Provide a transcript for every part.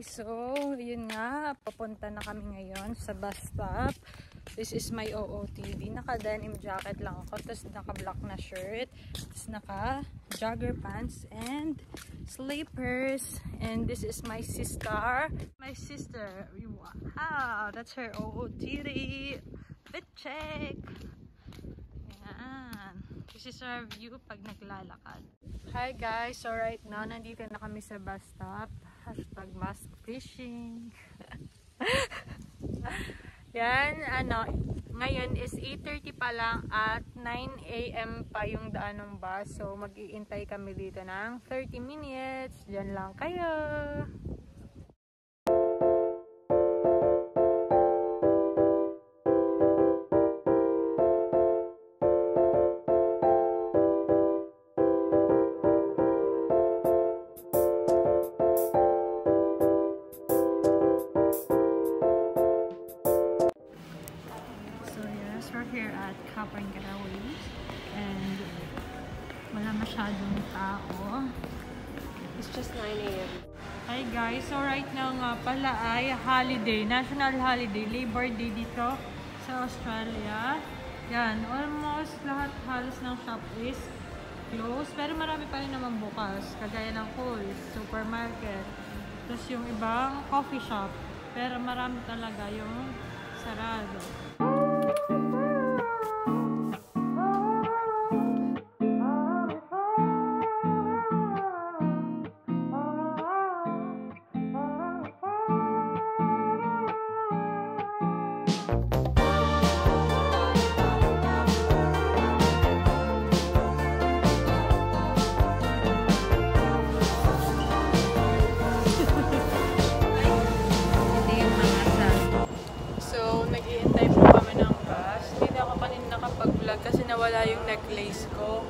guys, so yun nga, papunta na kami ngayon sa bus stop. This is my OOTD. Naka denim jacket lang ako, tapos naka black na shirt, tapos naka jogger pants and slippers. And this is my sister. Wow, that's her OOTD. Fit check. Yan. This is our view pag naglalakad. Hi guys, so right now nandito na kami sa bus stop. Hashtag mask fishing. Yan, ngayon is 8:30 pa lang at 9 AM pa yung daan ng bus. So mag-iintay kami dito ng 30 minutes. Diyan lang kayo. We're here at Kapern Getaway and wala masyadong tao. It's just 9 AM. Hi guys, so right now nga pala ay holiday, national holiday, Labor Day dito sa Australia. Yan, almost lahat halos ng shop is closed, pero marami pa rin naman bukas, kagaya ng Coles, supermarket, tapos yung ibang coffee shop, pero marami talaga yung sarado. Kasi nawala yung necklace ko.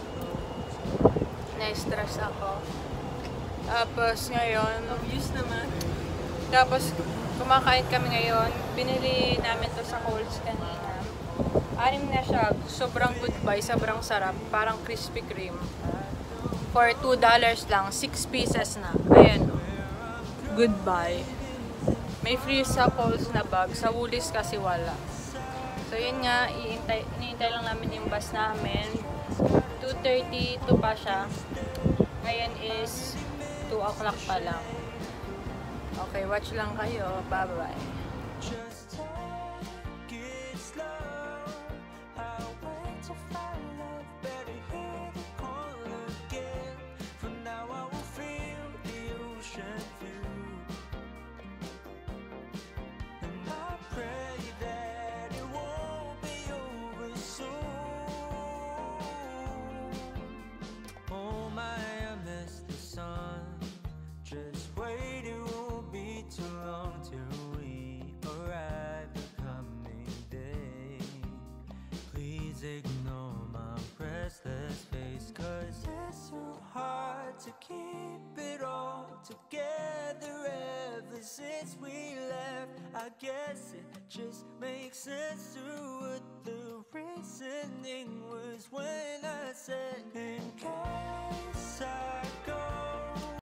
Na-stress ako. Tapos ngayon, obvious naman. Tapos kumakain kami ngayon. Binili namin to sa Coles kanina. 6 na siya. Sobrang good buy. Sobrang sarap. Parang Krispy Kreme. For $2 lang. 6 pieces na. Ayan. Good buy. May free sa Coles na bag. Sa Woolies kasi wala. So yun nga, iniintay lang namin yung bus namin. 2:32 pa siya. Ngayon is 2 o'clock pa lang. Okay, watch lang kayo. Bye-bye. Ignore my restless face, cause it's so hard to keep it all together ever since we left. I guess it just makes sense to what the reasoning was when I said, in case I go